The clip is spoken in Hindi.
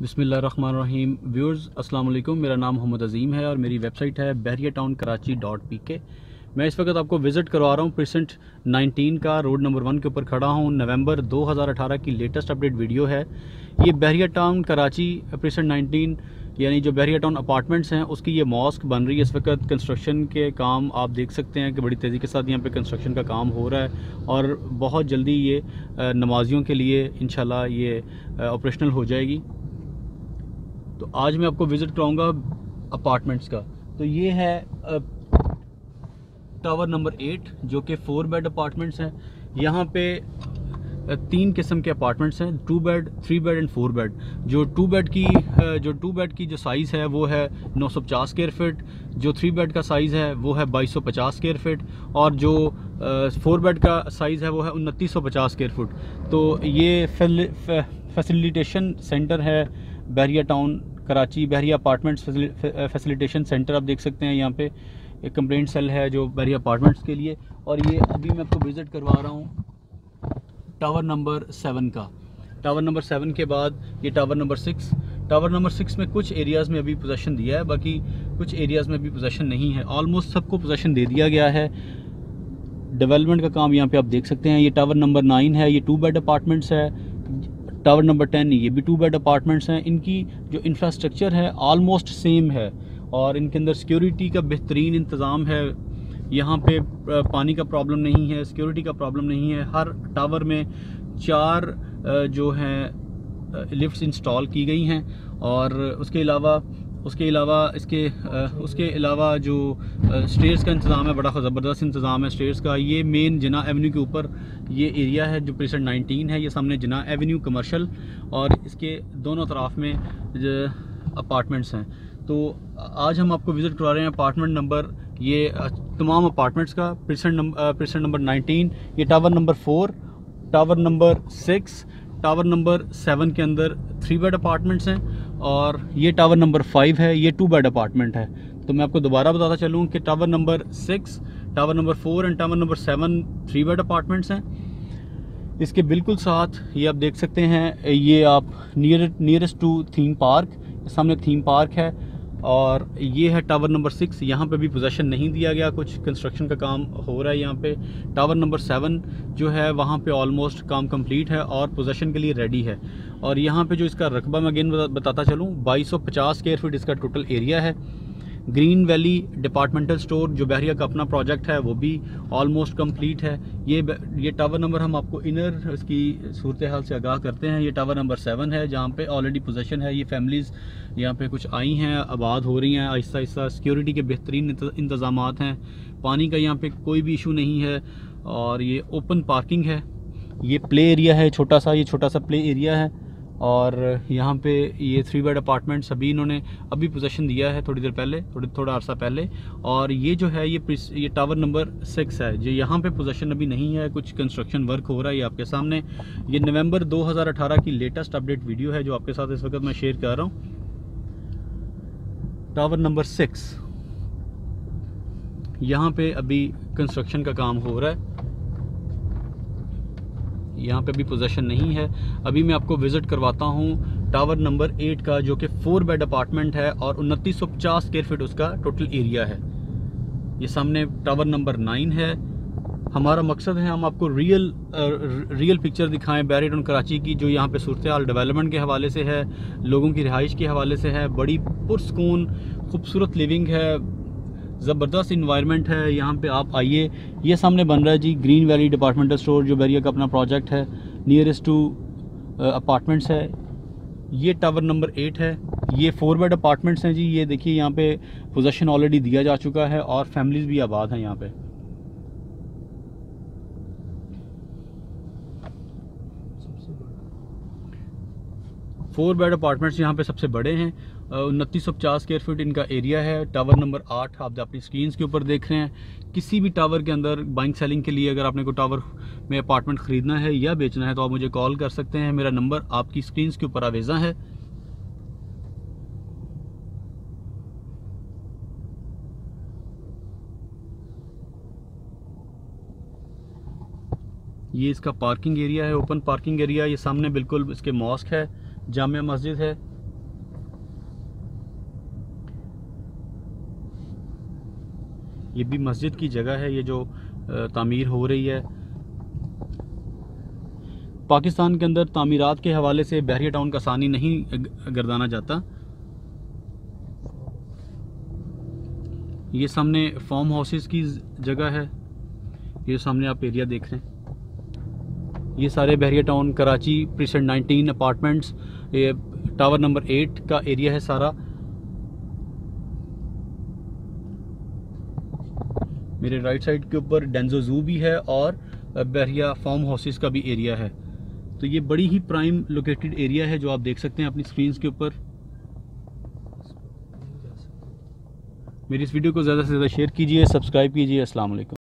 बिस्मिल्लाहिर्रहमानिर्रहीम। व्यूअर्स अस्सलाम वालेकुम। मेरा नाम मोहम्मद अजीम है और मेरी वेबसाइट है bahriatownkarachi.pk। मैं इस वक्त आपको विज़िट करवा रहा हूँ प्रेसेंट 19 का रोड नंबर 1 के ऊपर खड़ा हूँ। नवंबर 2018 की लेटेस्ट अपडेट वीडियो है। ये बहरिया टाउन कराची प्रेसेंट 19 यानी जो बहरिया टाउन अपार्टमेंट्स हैं उसकी ये मॉस्क बन रही है। इस वक्त कंस्ट्रक्शन के काम आप देख सकते हैं कि बड़ी तेज़ी के साथ यहाँ पे कंस्ट्रक्शन का काम हो रहा है और बहुत जल्दी ये नमाजियों के लिए इंशाल्लाह ये ऑपरेशनल हो जाएगी। तो आज मैं आपको विज़िट कराऊंगा अपार्टमेंट्स का। तो ये है टावर नंबर 8 जो कि 4 बेड अपार्टमेंट्स हैं। यहाँ पे 3 किस्म के अपार्टमेंट्स हैं, 2 बेड, 3 बेड एंड 4 बेड। जो 2 बेड की जो साइज़ है वो है 950 स्क्वायर फीट। जो 3 बेड का साइज़ है वो है 2250 स्क्वायर फीट और जो 4 बेड का साइज़ है वो है 2950 स्क्वायर फुट। तो ये फैसिलिटेशन सेंटर है Bahria Town Karachi. Bahria apartments facilitation centre आप देख सकते हैं। यहाँ पे एक कंप्लेंट सेल है जो बहरिया अपार्टमेंट्स के लिए। और ये अभी मैं आपको विज़िट करवा रहा हूँ टावर नंबर 7 का। टावर नंबर 7 के बाद ये टावर नंबर 6। टावर नंबर 6 में कुछ एरियाज़ में अभी पोजेसन दिया है, बाकी कुछ एरियाज़ में अभी पोजेसन नहीं है। ऑलमोस्ट सबको पोजेसन दे दिया गया है। डेवलपमेंट का काम यहाँ पे आप देख सकते हैं। ये टावर नंबर 9 है, ये 2 बेड अपार्टमेंट्स है। टावर नंबर 10 ये भी 2 बेड अपार्टमेंट्स हैं। इनकी जो इंफ्रास्ट्रक्चर है ऑलमोस्ट सेम है और इनके अंदर सिक्योरिटी का बेहतरीन इंतज़ाम है। यहाँ पे पानी का प्रॉब्लम नहीं है, सिक्योरिटी का प्रॉब्लम नहीं है। हर टावर में 4 जो हैं लिफ्ट्स इंस्टॉल की गई हैं और उसके अलावा जो स्टेयर्स का इंतज़ाम है, बड़ा ज़बरदस्त इंतज़ाम है स्टेयर्स का। ये मेन जिना एवेन्यू के ऊपर ये एरिया है जो प्रेसेंट 19 है। ये सामने जिना एवेन्यू कमर्शियल और इसके दोनों तरफ में अपार्टमेंट्स हैं। तो आज हम आपको विज़िट करवा रहे हैं अपार्टमेंट नंबर ये तमाम अपार्टमेंट्स का प्रेसेंट नंबर 19। ये tower number 4, tower number 6, tower number 7 के अंदर 3 बेड अपार्टमेंट्स हैं और ये टावर नंबर 5 है, ये 2 बेड अपार्टमेंट है। तो मैं आपको दोबारा बताता चलूँ कि tower number 6, tower number 4 and tower number 7 3 bed apartments हैं। इसके बिल्कुल साथ ये आप देख सकते हैं, ये आप नियरेस्ट टू थीम पार्क, सामने थीम पार्क है। और ये है टावर नंबर 6। यहाँ पे भी पोजेसन नहीं दिया गया, कुछ कंस्ट्रक्शन का काम हो रहा है यहाँ पे। टावर नंबर 7 जो है वहाँ पे ऑलमोस्ट काम कंप्लीट है और पोजेसन के लिए रेडी है। और यहाँ पे जो इसका रकबा मैं अगेन बताता चलूँ, 2250 स्क्वायर फीट इसका टोटल एरिया है। ग्रीन वैली डिपार्टमेंटल स्टोर जो बहरिया का अपना प्रोजेक्ट है वो भी ऑलमोस्ट कंप्लीट है। ये टावर नंबर हम आपको इनर इसकी सूरत हाल से आगाह करते हैं। ये टावर नंबर 7 है जहाँ पे ऑलरेडी पोजेसन है। ये फैमिलीज़ यहाँ पे कुछ आई हैं, आबाद हो रही हैं आहिस्ता आहिस्ता। सिक्योरिटी के बेहतरीन इंतज़ामात हैं, पानी का यहाँ पे कोई भी इशू नहीं है और ये ओपन पार्किंग है। ये प्ले एरिया है छोटा सा प्ले एरिया है। और यहाँ पे ये 3 बेड अपार्टमेंट्स अभी पोजेसन दिया है थोड़ी देर पहले, थोड़ा अरसा पहले। और ये जो है ये टावर नंबर 6 है जो यहाँ पे पोजेसन अभी नहीं है, कुछ कंस्ट्रक्शन वर्क हो रहा है। ये आपके सामने ये नवंबर 2018 की लेटेस्ट अपडेट वीडियो है जो आपके साथ इस वक्त मैं शेयर कर रहा हूँ। टावर नंबर 6 यहाँ पे अभी कंस्ट्रक्शन का काम हो रहा है, यहाँ पे भी पोजेसन नहीं है। अभी मैं आपको विज़िट करवाता हूँ टावर नंबर 8 का जो कि 4 बेड अपार्टमेंट है और 2950 स्क्वायर फीट उसका टोटल एरिया है। ये सामने टावर नंबर 9 है। हमारा मकसद है हम आपको रियल पिक्चर दिखाएं बहरिया टाउन कराची की, जो यहाँ पे सूरत हाल डेवलपमेंट के हवाले से है, लोगों की रिहाइश के हवाले से है। बड़ी पुरसकून खूबसूरत लिविंग है, ज़बरदस्त इन्वायरमेंट है। यहाँ पे आप आइए। ये सामने बन रहा है जी ग्रीन वैली डिपार्टमेंटल स्टोर जो बहरिया का अपना प्रोजेक्ट है, नियरेस्ट टू अपार्टमेंट्स है। ये टावर नंबर 8 है। ये 4 बेड अपार्टमेंट्स हैं जी। ये देखिए यहाँ पे पोजेसन ऑलरेडी दिया जा चुका है और फैमिलीज़ भी आबाद हैं यहाँ पे। फोर बेड अपार्टमेंट्स यहाँ पे सबसे बड़े हैं। 2950 स्क्वायर फीट इनका एरिया है। टावर नंबर 8 आप अपनी स्क्रीन के ऊपर देख रहे हैं। किसी भी टावर के अंदर बाइंग सेलिंग के लिए अगर आपने कोई टावर में अपार्टमेंट ख़रीदना है या बेचना है तो आप मुझे कॉल कर सकते हैं। मेरा नंबर आपकी स्क्रीन के ऊपर आवेज़ा है। ये इसका पार्किंग एरिया है, ओपन पार्किंग एरिया। ये सामने बिल्कुल इसके मॉस्क है, जामिया मस्जिद है। ये भी मस्जिद की जगह है, ये जो तामीर हो रही है। पाकिस्तान के अंदर तामीरात के हवाले से बहरिया टाउन का आसानी नहीं गर्दाना जाता। ये सामने फार्म हाउसेस की जगह है, ये सामने आप एरिया देख रहे हैं। ये सारे Bahria Town Karachi precinct 19 apartments, ये टावर नंबर 8 का एरिया है सारा। मेरे राइट साइड के ऊपर डेंजो जू भी है और बहरिया फार्म हाउसेस का भी एरिया है। तो ये बड़ी ही प्राइम लोकेटेड एरिया है जो आप देख सकते हैं अपनी स्क्रीन के ऊपर। मेरी इस वीडियो को ज़्यादा से ज़्यादा शेयर कीजिए, सब्सक्राइब कीजिए। अस्सलाम वालेकुम।